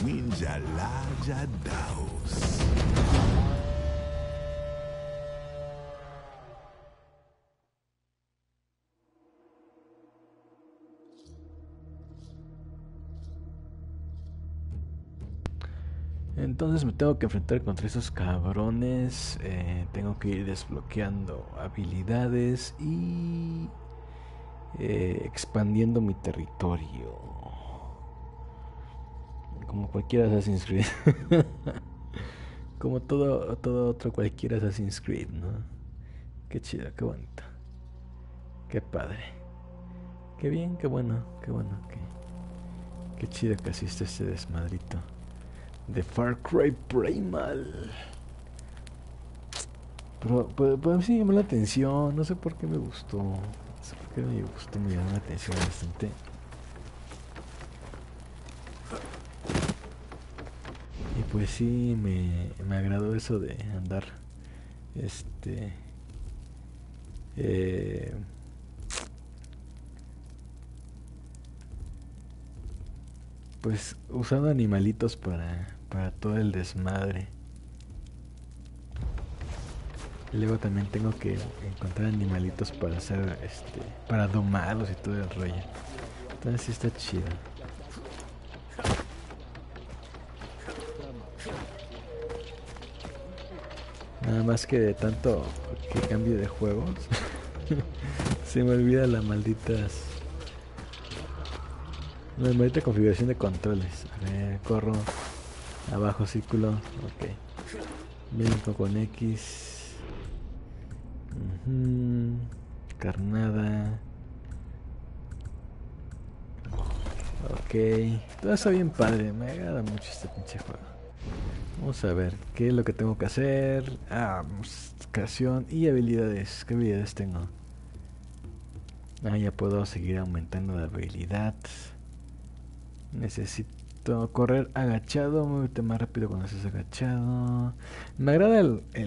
Ninja Laja Daos. Entonces me tengo que enfrentar contra esos cabrones. Tengo que ir desbloqueando habilidades y expandiendo mi territorio. Como cualquier Assassin's Creed. Como todo otro cualquier Assassin's Creed, ¿no? Qué chido, qué bonito. Qué padre. Qué bien, qué bueno, qué bueno. Qué chido que asiste este desmadrito de Far Cry Primal. Pero sí me llamó la atención, no sé por qué me gustó. No sé por qué me gustó, me llamó la atención bastante. Y pues sí, me agradó eso de andar, este, eh, pues usando animalitos para todo el desmadre. Y luego también tengo que encontrar animalitos para hacer, para domarlos y todo el rollo. Entonces sí está chido. Nada más que de tanto que cambio de juegos, se me olvida la maldita configuración de controles. A ver, corro, abajo círculo, ok. Brinco con X. Carnada. Ok. Todo está bien padre, me agrada mucho este pinche juego. Vamos a ver, ¿qué es lo que tengo que hacer? Creación y habilidades. ¿Qué habilidades tengo? Ya puedo seguir aumentando la habilidad. Necesito correr agachado, moverte más rápido cuando estés agachado. Me agrada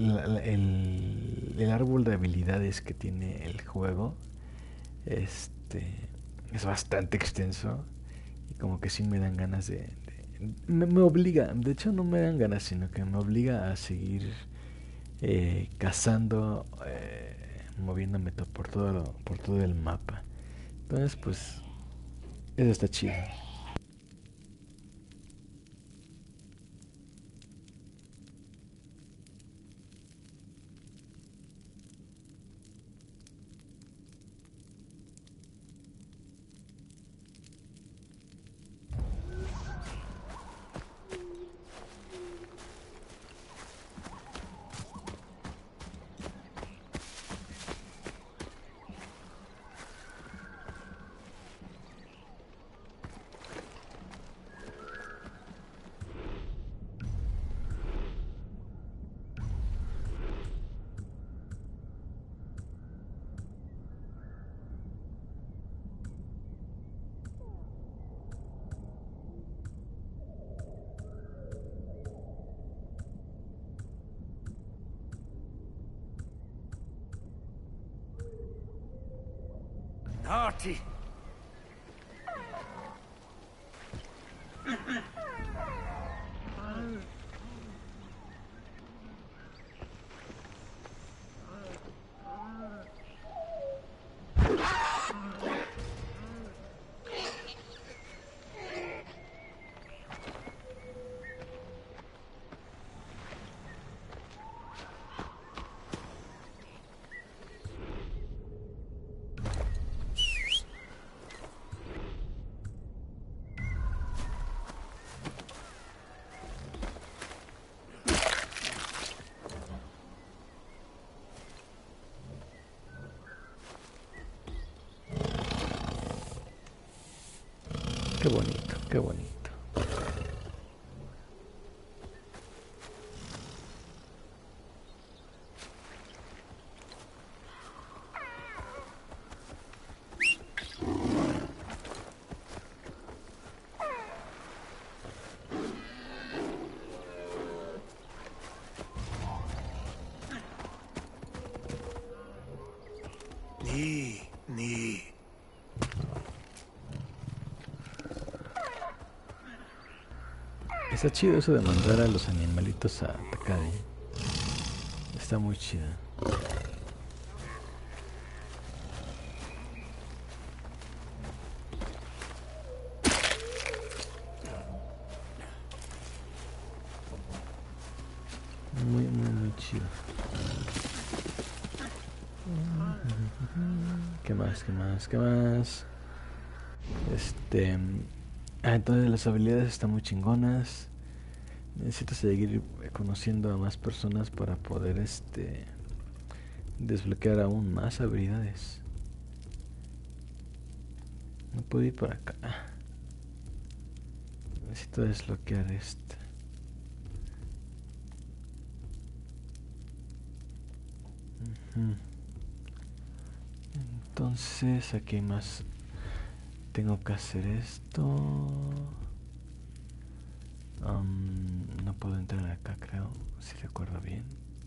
el árbol de habilidades que tiene el juego. Este es bastante extenso y como que sí me dan ganas me obliga, de hecho no me dan ganas, sino que me obliga a seguir cazando, moviéndome por todo el mapa. Entonces pues eso está chido. Naughty. Qué bonito, qué bonito. Ni. Está chido eso de mandar a los animalitos a atacar, ¿eh? Está muy chido. Muy chido. ¿Qué más? Entonces las habilidades están muy chingonas. Necesito seguir conociendo a más personas para poder desbloquear aún más habilidades. No puedo ir para acá. Necesito desbloquear esto. Entonces aquí hay más. Tengo que hacer esto. No puedo entrar acá, creo, si recuerdo bien.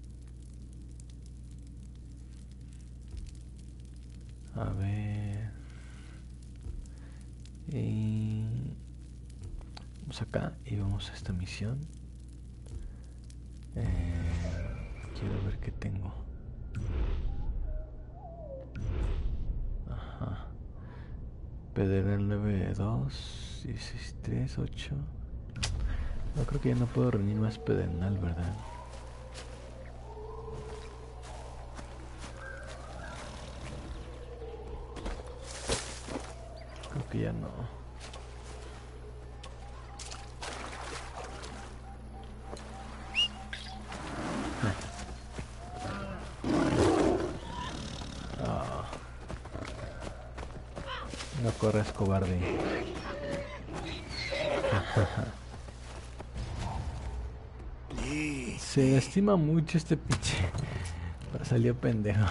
A ver. Y vamos acá y vamos a esta misión. Quiero ver qué tengo. Ajá. Pedernal 9-2, 16-3-8. No, creo que ya no puedo reunir más pedernal, ¿verdad? Creo que ya no. No corras, cobarde. Se estima mucho este pinche. Salió pendejo.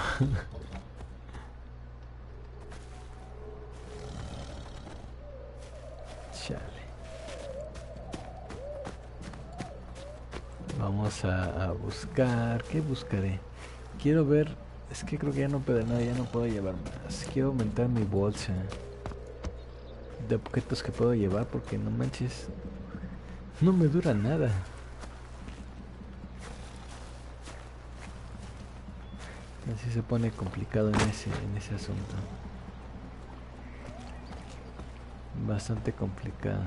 Chale. Vamos a buscar. ¿Qué buscaré? Quiero ver. Es que creo que ya no puedo nada, ya no puedo llevar más. Quiero aumentar mi bolsa de objetos que puedo llevar, porque no manches, no me dura nada. Así se pone complicado en ese asunto. Bastante complicado.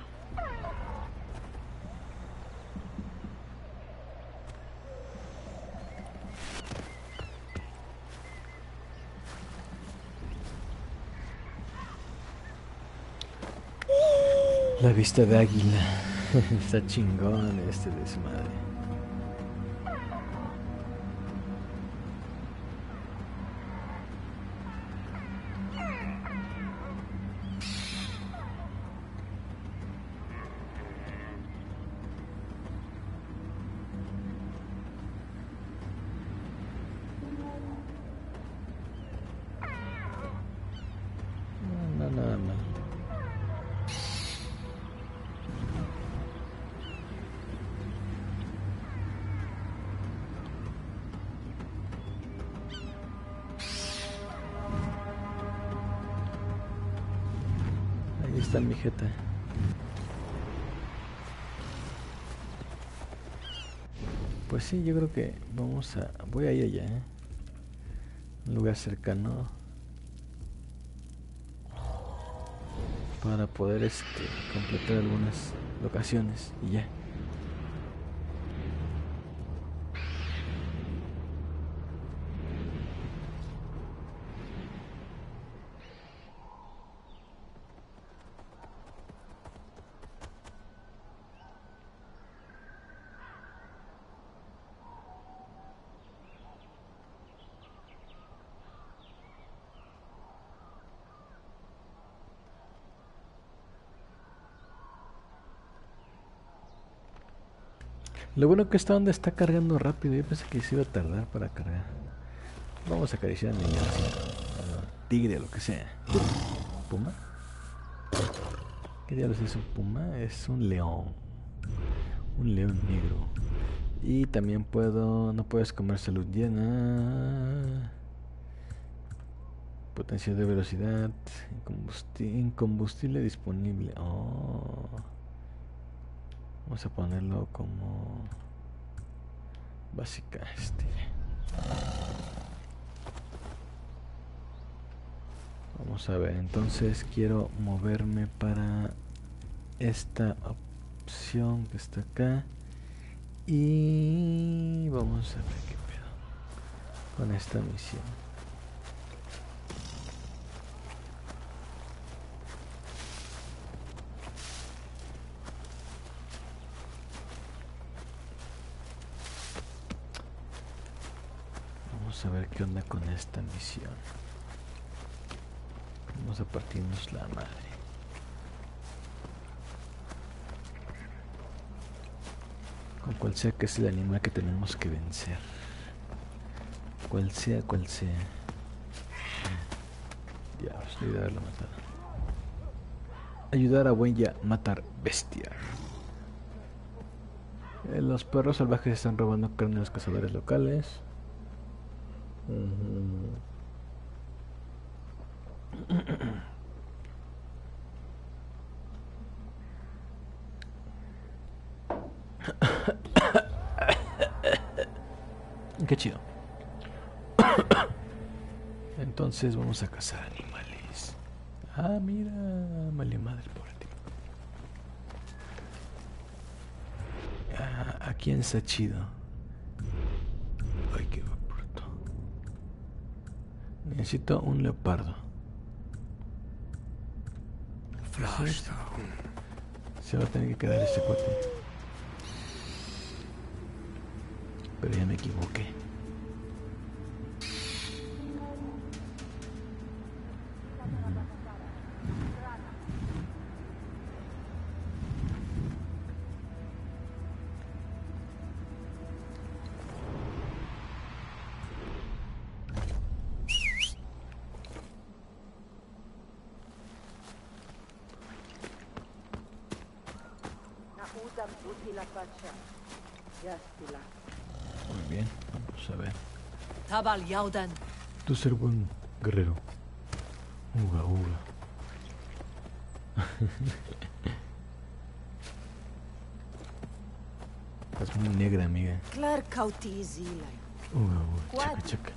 La vista de águila. Está chingón este desmadre. No, nada mal. Ahí está mi jeta. Pues sí, yo creo que voy a ir allá, ¿eh? Un lugar cercano para poder completar algunas locaciones y ya. Lo bueno que esta onda está cargando rápido. Yo pensé que se iba a tardar para cargar. Vamos a acariciar al niño así. Tigre, lo que sea. ¿Puma? ¿Qué diablos es un puma? Es un león. Un león negro. Y también no puedes comer salud llena. Potencial de velocidad. Incombustible disponible. Oh. Vamos a ponerlo como básica. Vamos a ver, entonces quiero moverme para esta opción que está acá. Y vamos a ver qué pedo con esta misión. Vamos a ver qué onda con esta misión. Vamos a partirnos la madre. Con cual sea que es el animal que tenemos que vencer. Cual sea, cual sea. Dios, ayudarlo a matar. Ayudar a Huenya a matar bestia. Los perros salvajes están robando carne a los cazadores locales. Qué chido. Entonces vamos a cazar animales. Ah, mira, vale madre por ti. Ah, aquí está chido. Ay, qué bruto. Necesito un leopardo. Se va a tener que quedar este cuate. Pero ya me equivoqué. Muy bien, vamos a ver. Tabal Yaudan. Tú ser buen guerrero. Uga, uga. Estás muy negra, amiga. Clar Kauti Zila. Uga, uga. Chaca, chaca.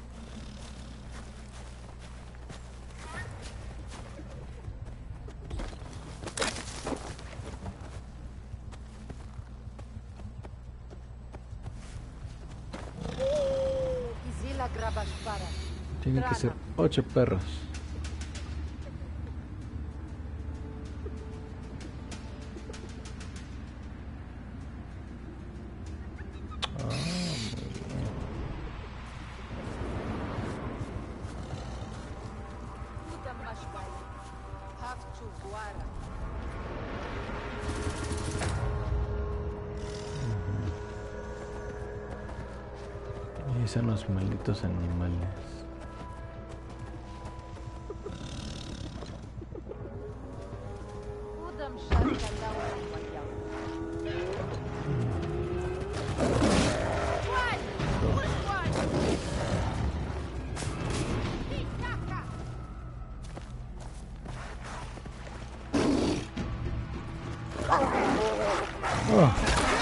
Tienen que ser 8 perros. Y son los malditos animales. Oh.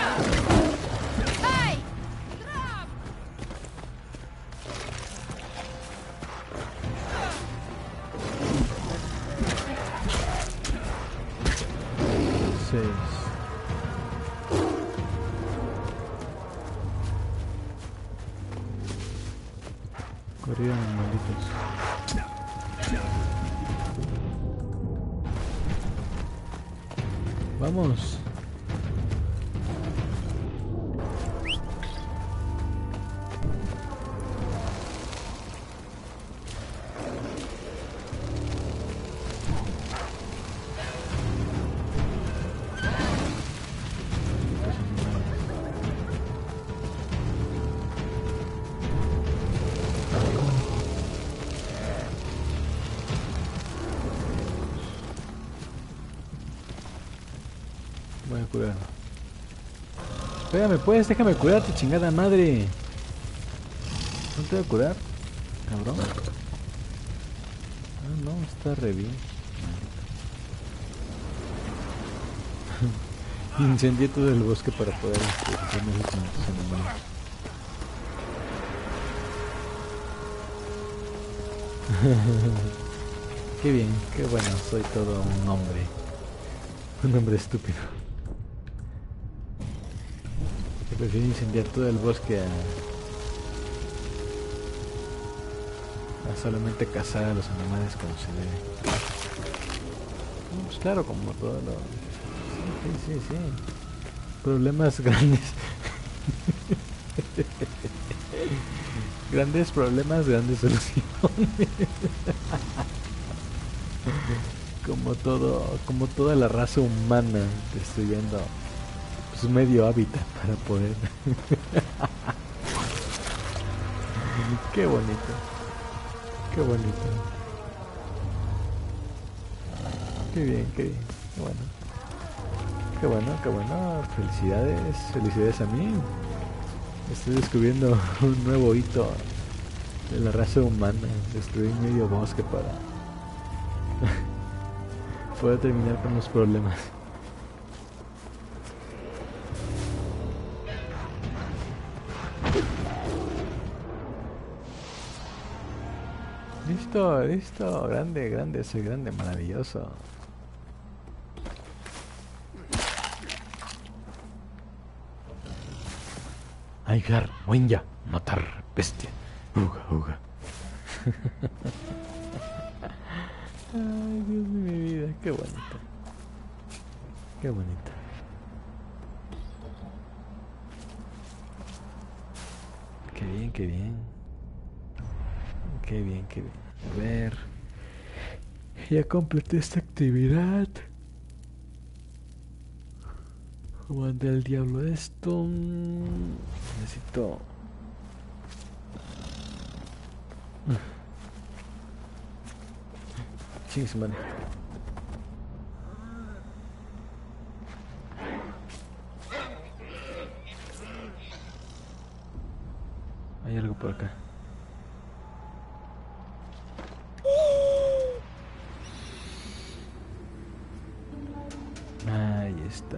6. Corrieron malditos. Vamos. Voy a curar. Espérame, pues, déjame curarte, chingada madre. ¿No te voy a curar? Cabrón. Ah, no, está re bien. Incendié todo el bosque para poder hacerme esos animales. Qué bien, qué bueno, soy todo un hombre estúpido. Que prefiero incendiar todo el bosque a solamente cazar a los animales como se debe. Pues claro, como todo lo... Sí. Problemas grandes. Grandes problemas, grandes soluciones. Como toda la raza humana destruyendo su medio hábitat para poder. Qué bonito. Qué bonito. Qué bien, qué bien. Qué bueno. Felicidades a mí. Estoy descubriendo un nuevo hito de la raza humana. Destruir medio bosque para poder terminar con los problemas. Listo, grande, soy grande, maravilloso. Aigar, Wenya, matar, bestia. Uga. Ay, Dios de mi vida, qué bonito. Qué bonito. Qué bien. A ver. Ya completé esta actividad. Mandé al diablo esto. Necesito... Chingis, man. Hay algo por acá. Ahí está.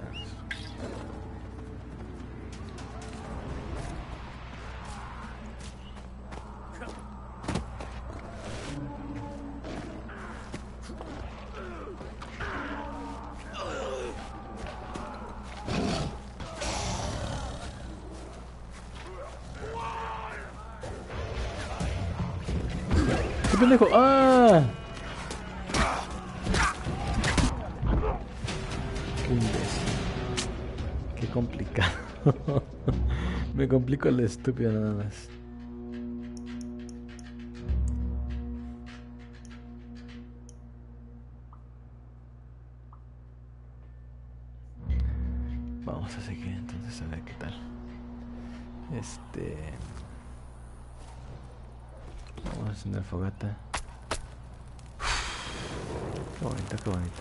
¡Qué pendejo! ¡Ah! ¡Qué imbécil! ¡Qué complicado! Me complico el estúpido nada más. Vamos a seguir entonces a ver qué tal. Vamos a encender fogata. Qué bonito.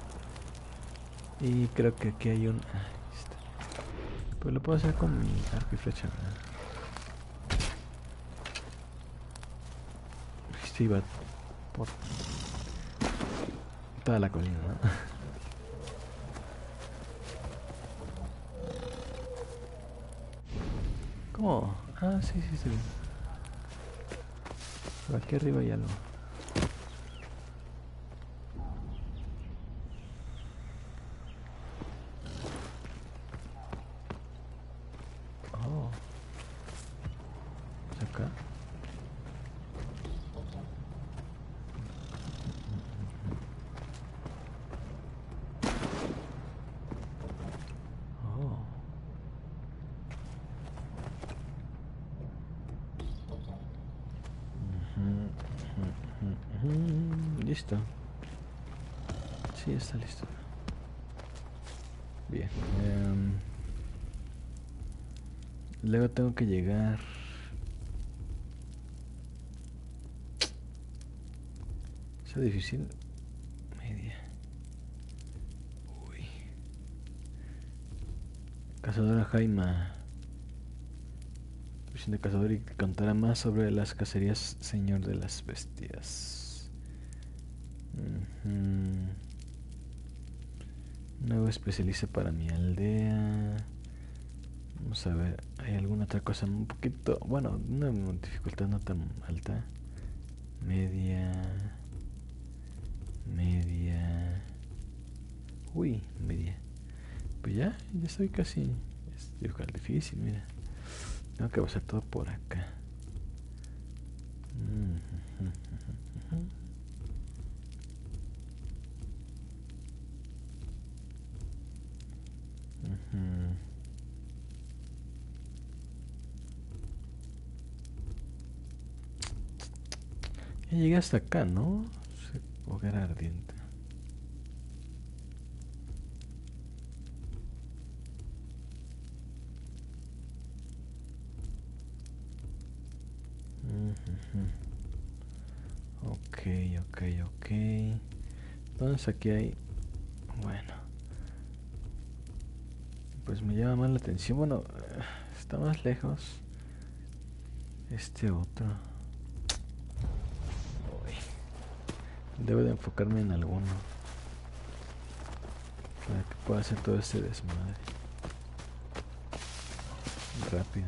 Y creo que aquí hay un... Ahí está. Pues lo puedo hacer con mi arco y flecha, ¿verdad? Este iba por toda la colina, ¿no? ¿Cómo? Ah, sí, sí. Por aquí arriba hay algo. Oh. ¿Es acá? Oh. Listo. Sí, está listo. Bien. Luego tengo que llegar. Es difícil. Media. Uy. Cazadora Jaima. Misión de cazador y contará más sobre las cacerías Señor de las Bestias. Nuevo especialista para mi aldea. Vamos a ver, ¿hay alguna otra cosa un poquito? Bueno, una dificultad no tan alta. Media. Media. Uy, media. Pues ya estoy casi. Es dibujar difícil, mira. Tengo que pasar todo por acá. Ya llegué hasta acá, ¿no? Hoguera ardiente. Ok. Entonces aquí hay... Bueno. Pues me llama más la atención. Bueno, está más lejos. Este otro. Uy. Debo de enfocarme en alguno. Para que pueda hacer todo este desmadre. Rápido.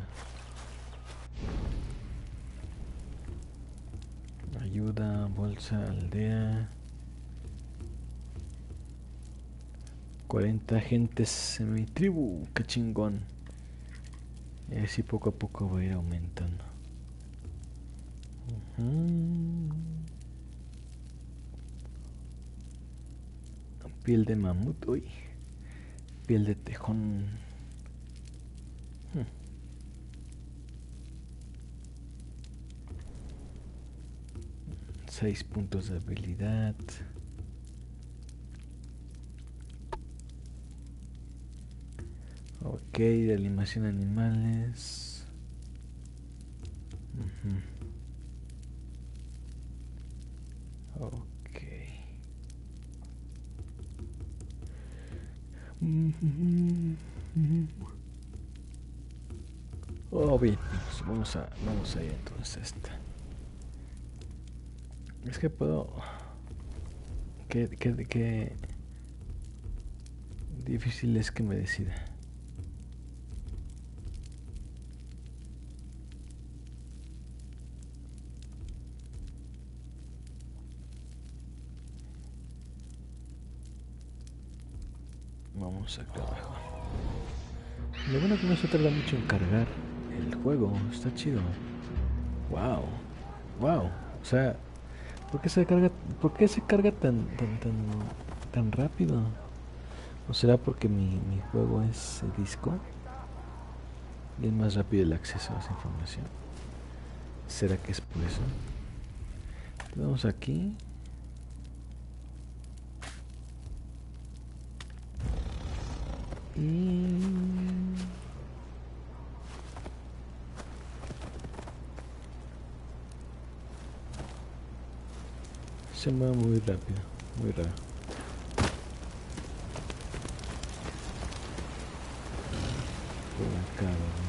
Ayuda, bolsa, aldea. 40 agentes en mi tribu. Qué chingón. Y así poco a poco va a ir aumentando. Piel de mamut. Uy. Piel de tejón. 6 puntos de habilidad. Ok, de animación de animales. Ok. Oh, bien, pues vamos a ir entonces a esta. Es que puedo... Qué difícil es que me decida. Vamos acá abajo. Lo bueno que no se tarda mucho en cargar el juego. Está chido. Wow. O sea, ¿por qué se carga tan rápido? ¿O será porque mi juego es disco? Y es más rápido el acceso a esa información. ¿Será que es por eso? Vamos aquí. Y... se mueve muy rápido, muy raro. Por acá, ¿no?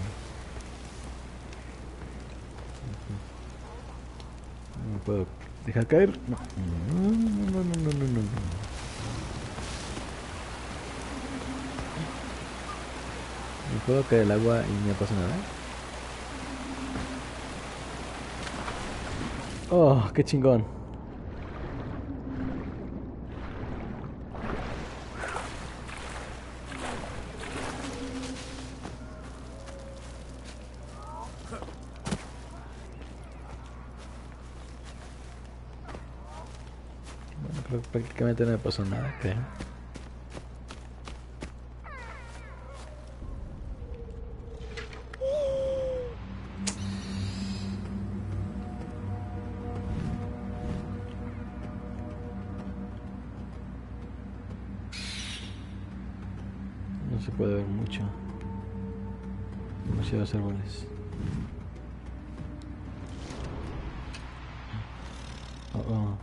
No me puedo dejar caer. No. Me puedo caer el agua y no pasa nada. Oh, qué chingón. Bueno, creo que prácticamente no me pasó nada, creo. No se puede ver mucho. Demasiados árboles. Oh.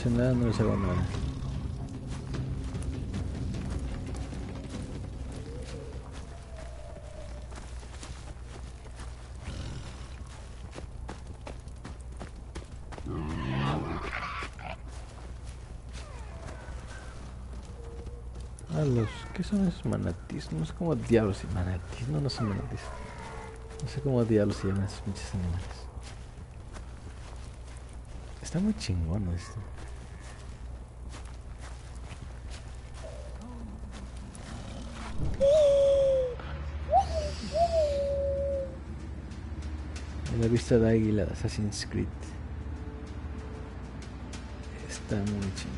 hacen nada, no les hago nada. ¿Qué son esos manatís? No sé cómo diablos y manatís. No, no son manatís. No sé cómo diablos se llaman esos pinches animales. Está muy chingón esto. En la vista de águila de Assassin's Creed. Está muy chingón.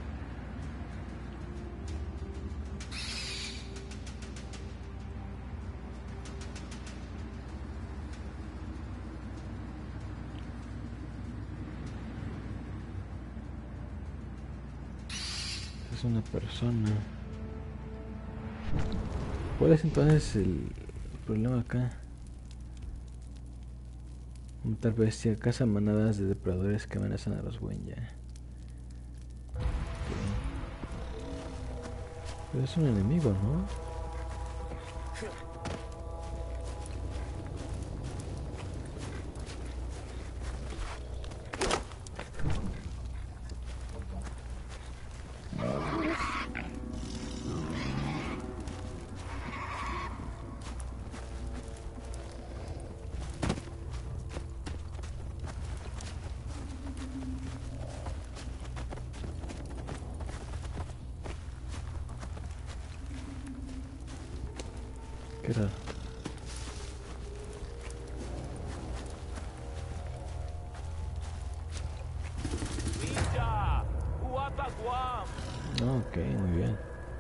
Es una persona. ¿Cuál es entonces el problema acá? Un tal bestia caza manadas de depredadores que amenazan a los Wenya. Pero es un enemigo, ¿no? Qué raro. Ok, muy bien.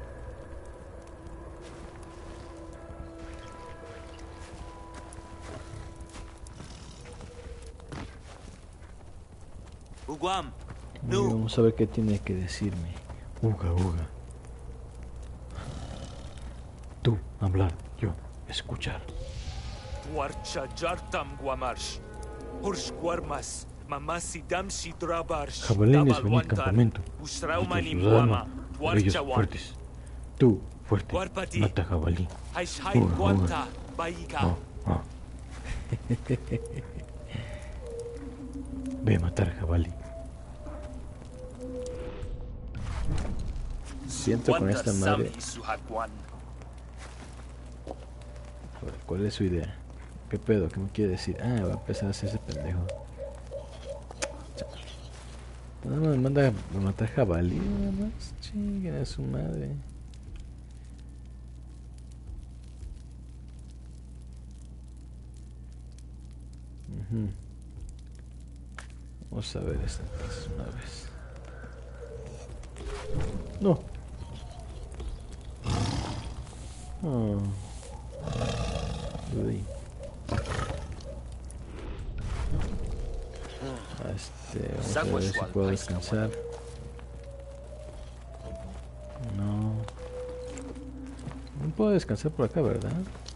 Uguam, Muy bien, vamos a ver qué tiene que decirme. Uga, uga. Tú, hablar. Yo, escuchar. Warcha jartam guamarsh. Urshguarmas, mamasi damshi drabarsh. Jabalines, venid al campamento. Ustraumani Nosotros, muama. ellos Warcha fuertes. Tú, fuerte. Warpati. Mata jabalí. Haishai Uga, uga. guanta, baiga. Oh, oh. Ve a matar jabalí. Siento con esta madre. A ver, ¿cuál es su idea? ¿Qué pedo? ¿Qué me quiere decir? Ah, va a empezar a hacerse pendejo. No me manda a matar jabalí, nada más. Chinguen a su madre. Vamos a ver esto entonces una vez. No. Oh. Uy. Vamos a ver si puedo descansar. No. No puedo descansar por acá, ¿verdad?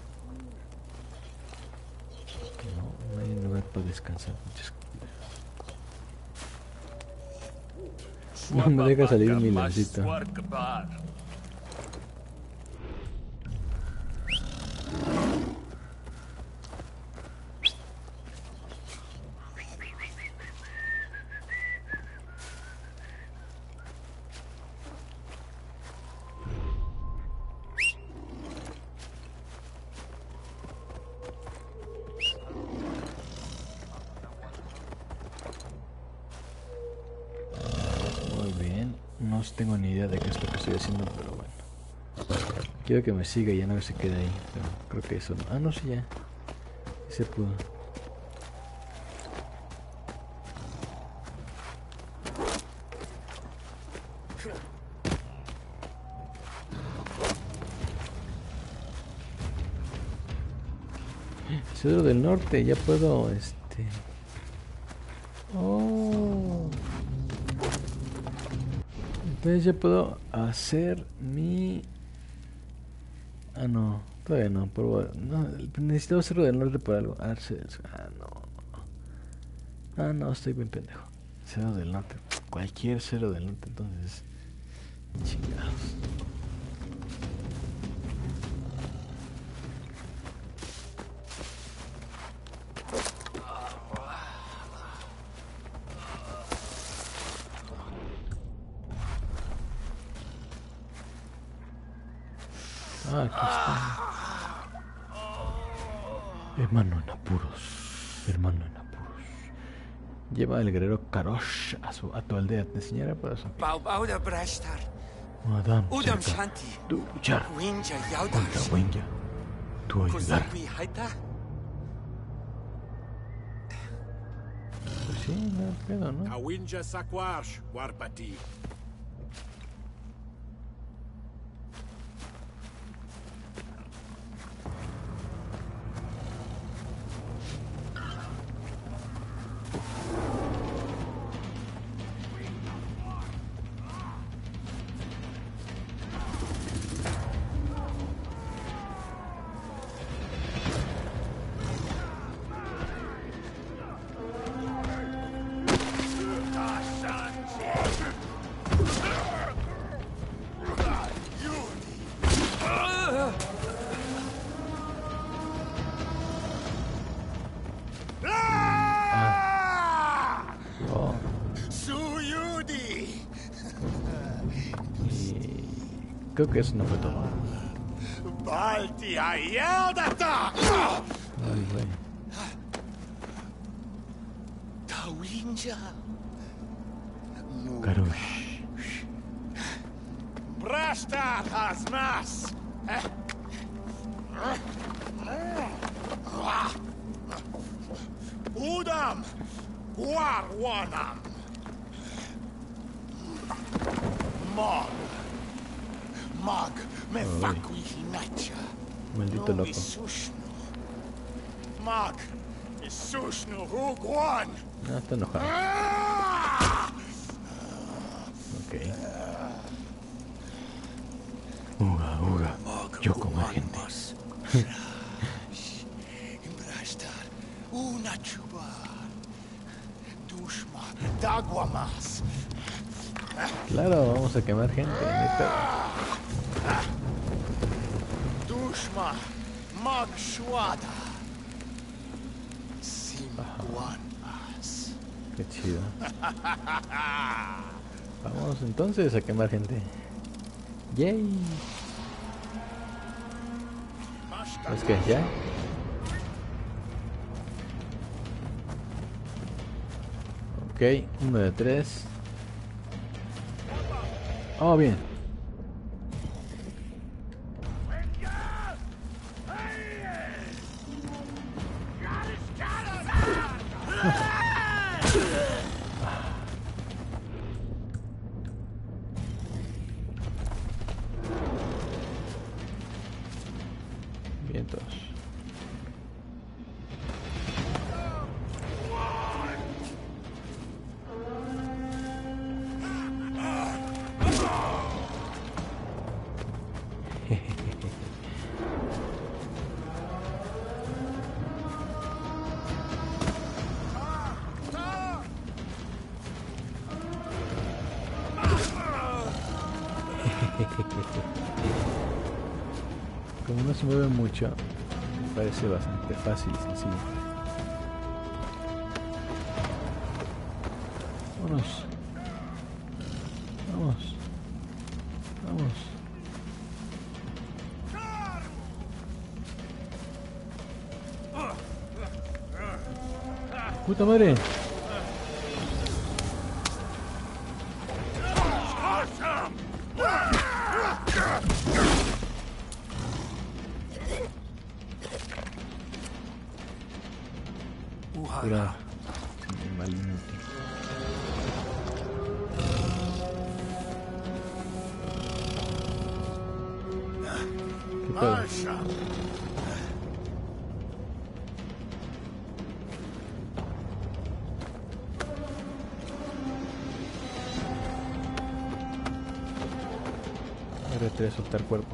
No, no hay lugar para descansar. No me deja salir mi lancito. No tengo ni idea de qué es lo que estoy haciendo, pero bueno. Quiero que me siga y ya no se quede ahí. Pero creo que eso no. Ah, no, sí, ya. Sí se pudo. Cedro del Norte, ya puedo, Oh. Entonces ya puedo hacer mi... Ah, no, todavía no, no, necesito Cerro del Norte por algo. Ah, no. Ah, no, estoy bien pendejo. Cerro del Norte. cualquier cero del loot, entonces chingados. Ah, aquí está. Hermano en apuros. Hermano en apuros. Lleva al guerrero Karosh a tu aldea. Te enseñaré para eso. Bauda Brashtar. Madame, Udam cerca. Shanti. Tu luchar Winja contra Yaudash. Wenja. Tu ayudar. Kozakwi Haita. Pues sí, no hay pedo, ¿no? Kawinja Sakwash, Warpati. Oh, Suyudi! y creo que eso no fue todo. Balti Ayaldata! Ay, güey. Tawinja. Karosh. Brashta Hasmas! Udam! Warwanam! Mag! Me fakui hinacha! Maldito loco. Isushnu! Mag! Isushnu Hugwan! Ah, está enojado. Ok. Uga, uga. Yo como gente. Imbrashtar, una chubar. Dushma, Dagwamas. Claro, vamos a quemar gente. Neta. Dushma, Magshwada. Simguanmas. Qué chido. Vamos entonces a quemar gente. Yay. ¿Es que ya? Ok, 1 de 3. Oh, bien. Vientos. Como no se mueve mucho, me parece bastante fácil y sencillo. Vámonos. Vamos. Vamos. ¡Puta madre! Cuidado. Animal inútil. ¿Qué pedo? Masha. R3, soltar cuerpo.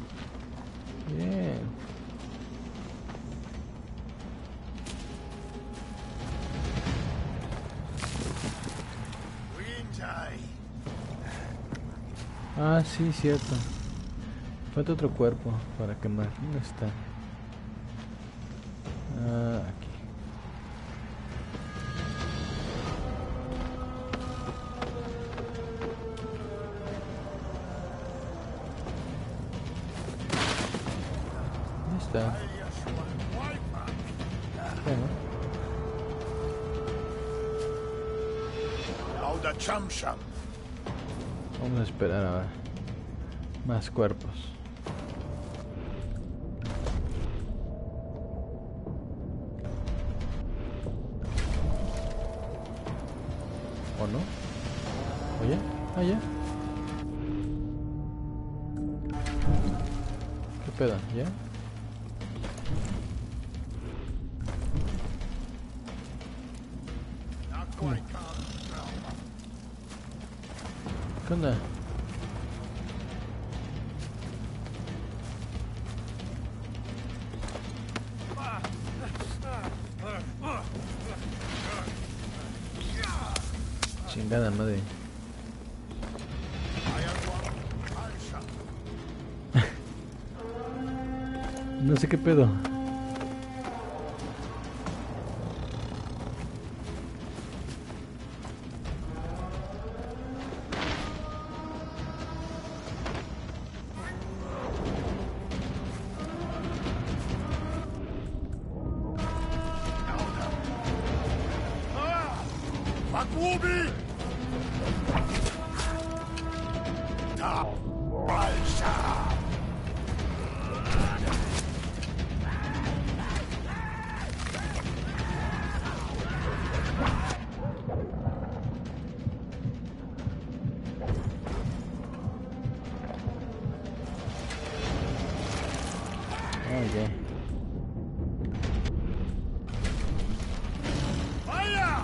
Bien. Ah, sí, cierto. Falta otro cuerpo para quemar. ¿Dónde está? Ah, aquí. ¿Dónde está? Bueno, Lauda Chamsham. vamos a esperar ahora. Más cuerpos. ¿O no? ¿Oye? ¿Allá? ¿Qué pedo? ¿Ya? ¿Qué onda? Chingada madre. No sé qué pedo. Makubi! Ta Balsha! Ah, ya. Fire!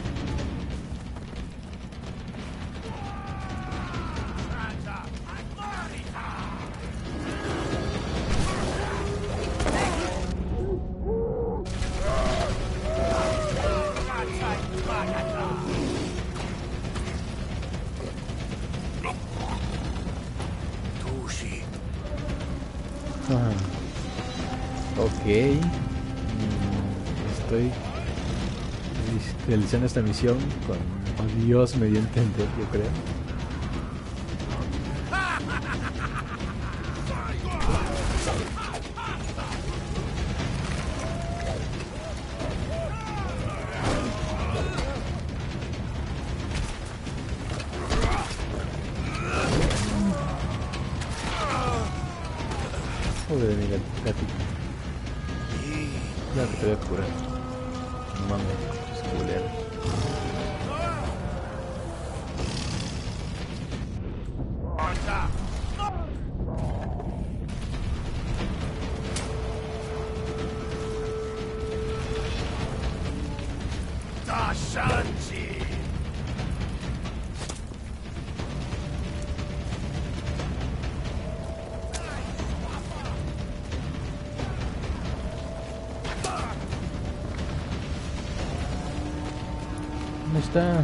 Tushi. Ah, ok. Estoy realizando esta misión con Dios me dio a entender, yo creo. Joder, mi gatito. Ya que te voy a curar. No mames, es culero. Dashanji! ¿Dónde está?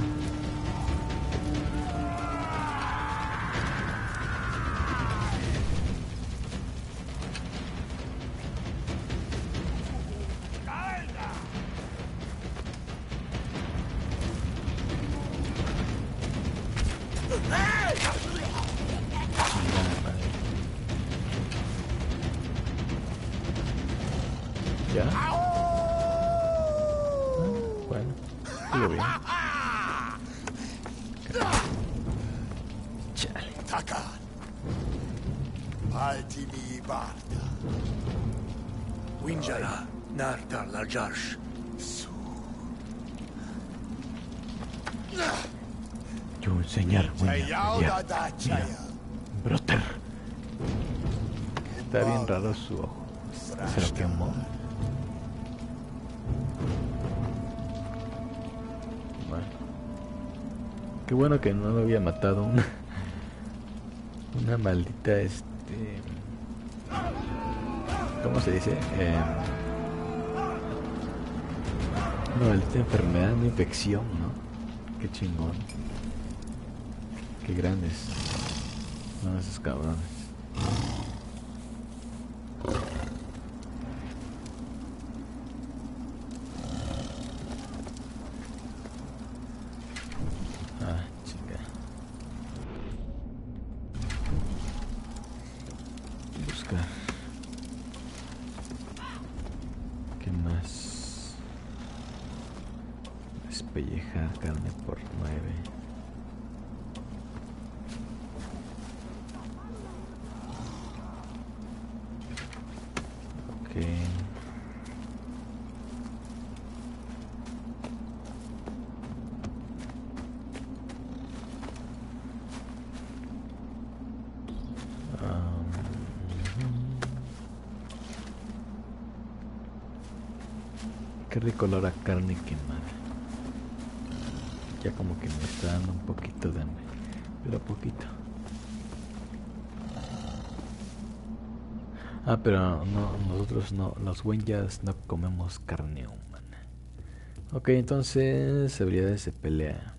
Chingada madre. ¿Ya? Bueno, sigo bien. Chale. Takan! Altini Barda. Winjara, Nartar Larjarsh. Su. Yo enseñar voy a Chayauda pelear. da Mira, Chaya. Brother. Está bien raro su ojo. Se lo quemó. Bueno. Qué bueno que no lo había matado una maldita ¿cómo se dice? Una maldita enfermedad, una infección, ¿no? Qué chingón. Qué grandes. No, esos cabrones. Ah, chica. Buscar. ¿Qué más? Despellejar carne por 9. Ok. Qué rico olor a carne quemada. Ya como que me está dando un poquito de hambre, pero poquito. Ah, pero no, nosotros no, los Wenyas no comemos carne humana. Ok, entonces habilidades de pelea.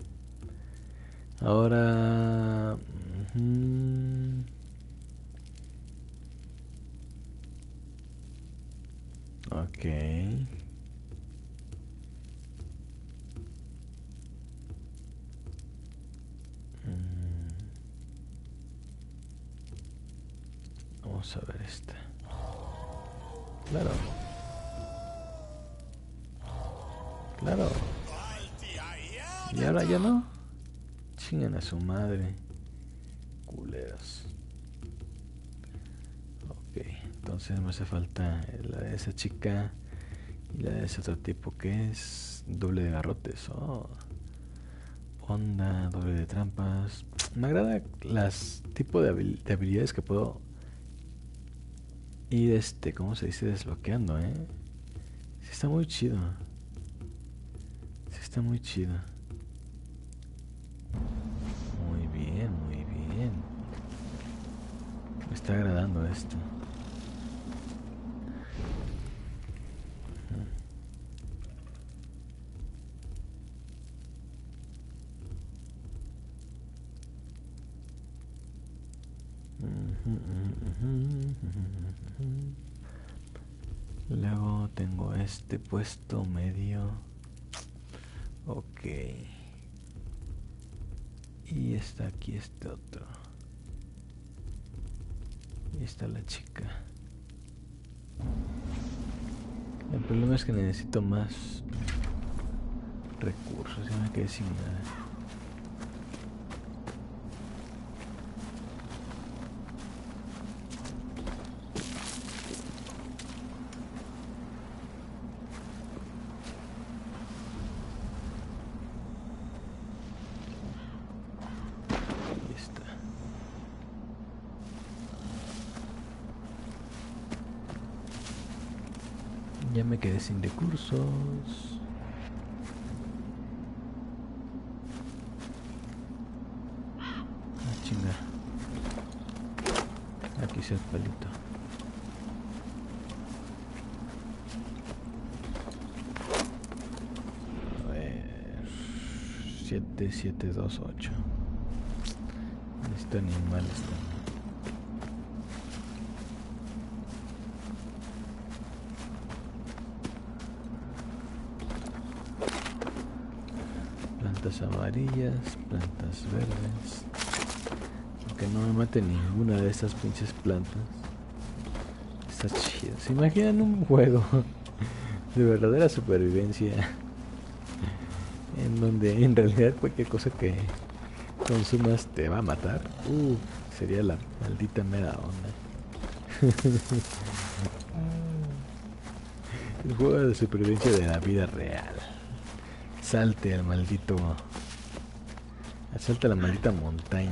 Ahora... Ok. Vamos a ver esta. Claro. Claro. ¿Y ahora ya no? Chingan a su madre. Culeros. Ok, entonces me hace falta la de esa chica y la de ese otro tipo que es doble de garrotes. Oh. Onda, doble de trampas. Me agrada las tipos de habilidades que puedo ir, ¿cómo se dice? Desbloqueando, Sí está muy chido. Sí está muy chido. Muy bien, muy bien. Me está agradando esto. Luego tengo este puesto medio. Ok. Y está aquí este otro. Y está la chica. El problema es que necesito más recursos. Ya me quedé sin nada. Ya me quedé sin recursos. Ah, chinga. Aquí está el palito. A ver. 7, 7, 2, 8. Necesito animales también. Plantas amarillas, plantas verdes. Aunque no me mate ninguna de estas pinches plantas. Está chido. ¿Se imaginan un juego de verdadera supervivencia? En donde en realidad cualquier cosa que consumas te va a matar. Sería la maldita mera onda. El juego de supervivencia de la vida real. Salte al maldito. Salta a la maldita montaña.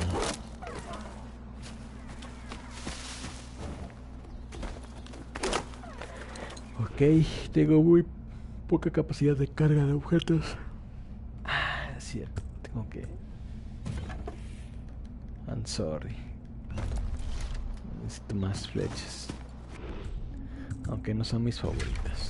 Ok, tengo muy poca capacidad de carga de objetos. Ah, es cierto, tengo que... I'm sorry. Necesito más flechas. Aunque no son mis favoritas.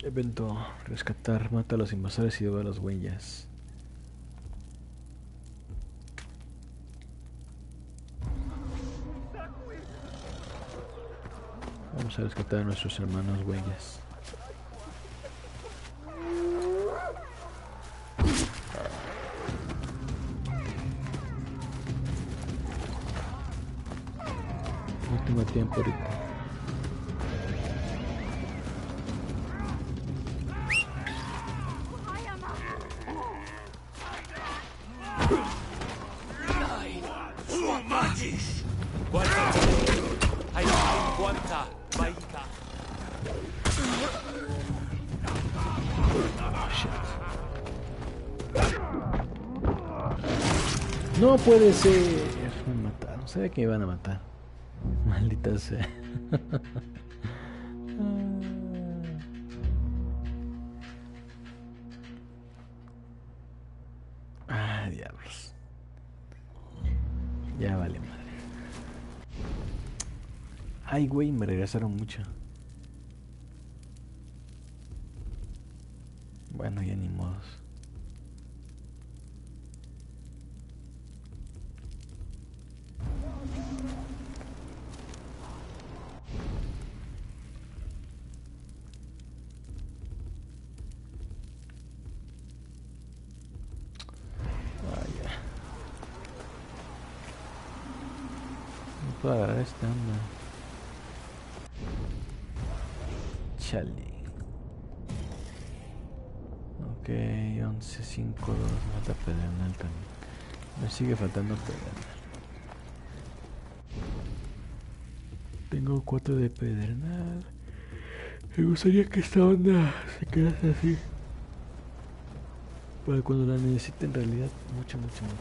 Evento, rescatar, mata a los invasores y lleva a las huellas. Vamos a rescatar a nuestros hermanos huellas. Último tiempo ahorita. No puede ser. Me mataron. Sabía que me iban a matar. Maldita sea. Ah, diablos. Ya vale madre. Ay, güey, me regresaron mucho. Bueno, ya ni modos. Puedo agarrar esta onda. Chale. Ok, 11.5.2. Mata pedernal también. Me sigue faltando pedernal. Tengo 4 de pedernal. Me gustaría que esta onda se quedase así. Para cuando la necesite en realidad. Mucho.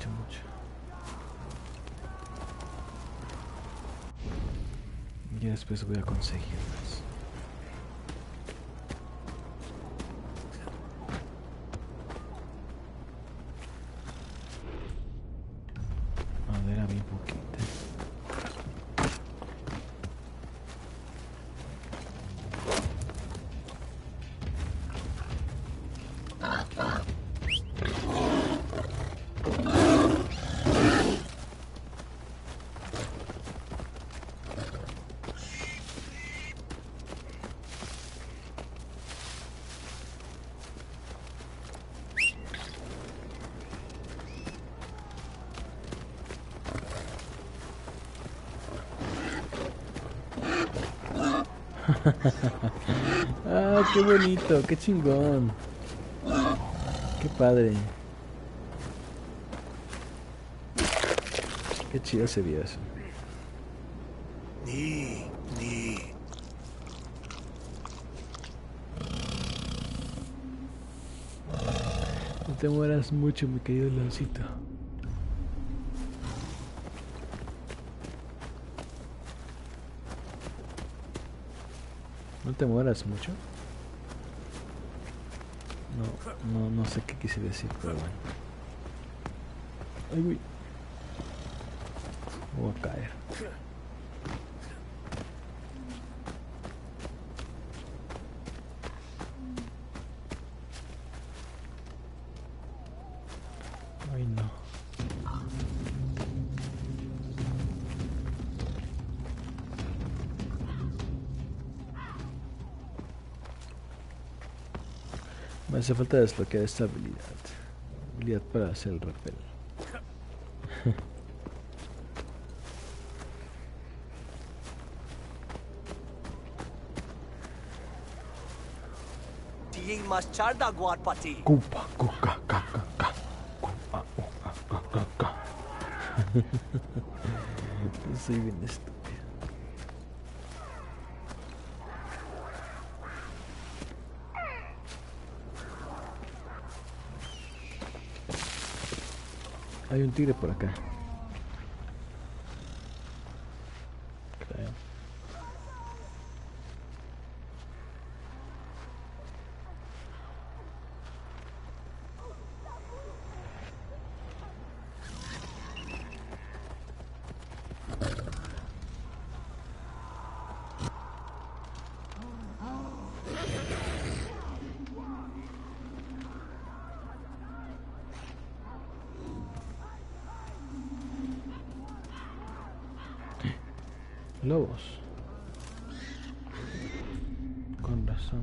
Y después voy a conseguirlas. Madera bien poquita. Ah, qué bonito, qué chingón. Qué padre. Qué chido se vio eso. Ni. No te mueras mucho, mi querido leoncito. No te mueras mucho. No sé qué quise decir, pero bueno. Ay, güey. Voy a caer. Ay, no. Me hace falta desbloquear esta habilidad. Habilidad para hacer el rappel. Cupa, cuca, caca, ca. Cupa, ca. Soy bien estúpido. Hay un tigre por acá. Creo. Lobos. Con razón.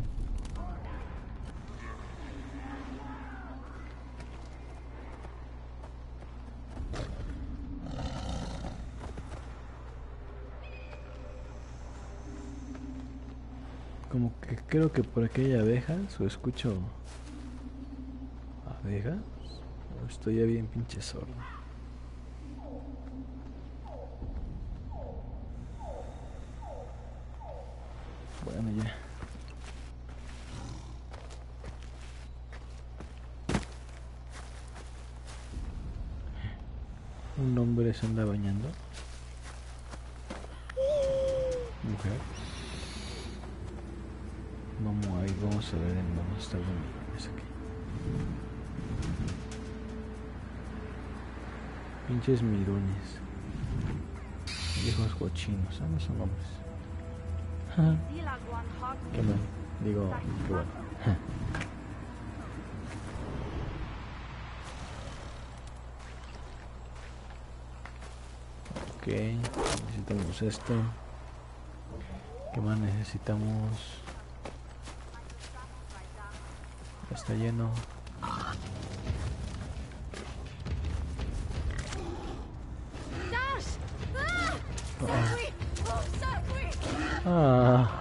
Como que creo que por aquí hay abejas o escucho abejas. O estoy ya bien pinche sordo. Bueno, ya. Un hombre se anda bañando. Mujer. Vamos ahí, vamos a ver en dónde está el millones aquí. Pinches mirones. Viejos cochinos. Ah, no son hombres. Qué mal. Digo, qué bueno. Ok, necesitamos esto. ¿Qué más necesitamos? Está lleno. Ah.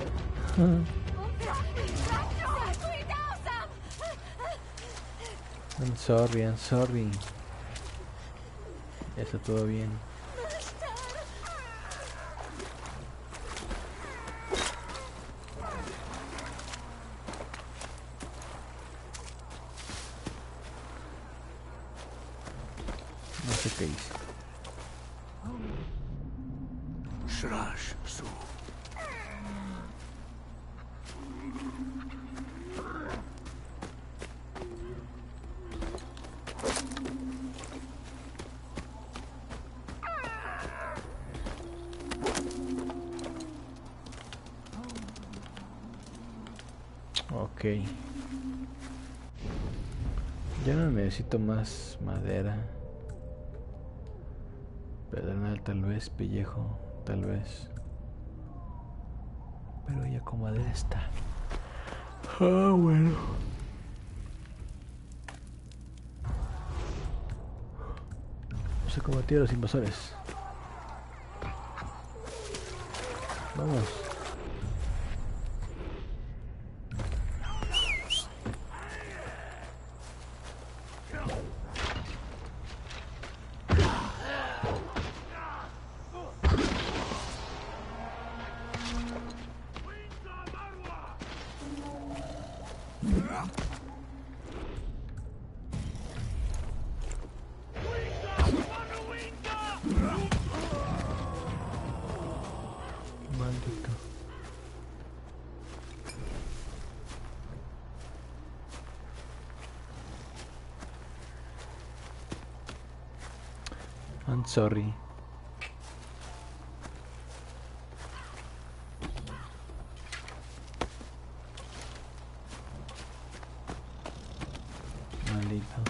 I'm sorry, I'm sorry. Ya está todo bien. No sé qué hice. Shraj Su. Ok. Ya no necesito más madera. Pedernal tal vez, pellejo tal vez. Pero ya con madera está. Ah, bueno. Vamos a combatir a los invasores. Vamos. Maldito. I'm sorry. Maldito.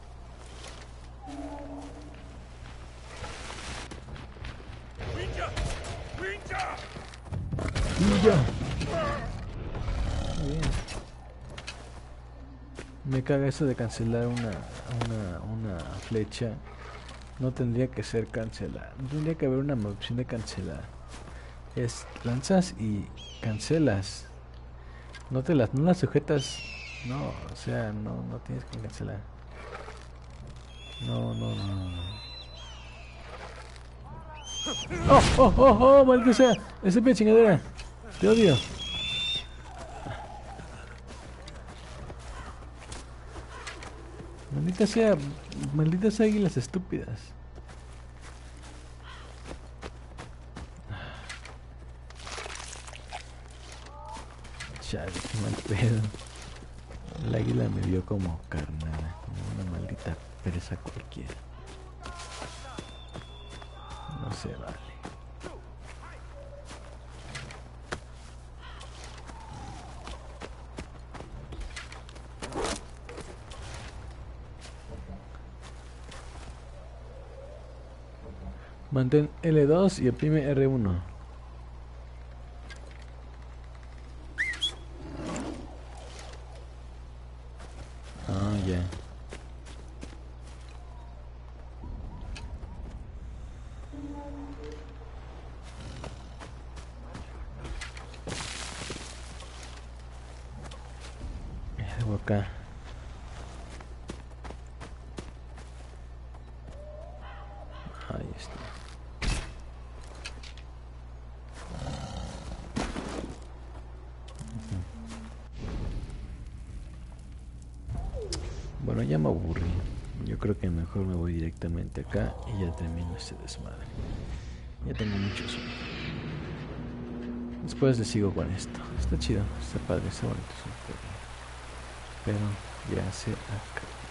Ya. Muy bien. Me caga eso de cancelar una flecha. No tendría que ser cancelar. No tendría que haber una opción de cancelar. Es lanzas y cancelas. No las sujetas. No, o sea, no tienes que cancelar. No. Oh, maldita sea. Ese pie chingadera. Te odio. Malditas águilas estúpidas. Chale, qué mal pedo. El águila me vio como carnada, como una maldita pereza cualquiera. No se vale. Mantén L2 y oprime R1. Algo acá. Ahí está. Bueno, ya me aburrí. Yo creo que mejor me voy directamente acá y ya termino este desmadre. Ya tengo mucho sueño. Después le sigo con esto. Está chido, está padre, está bonito. Pero ya se acabó.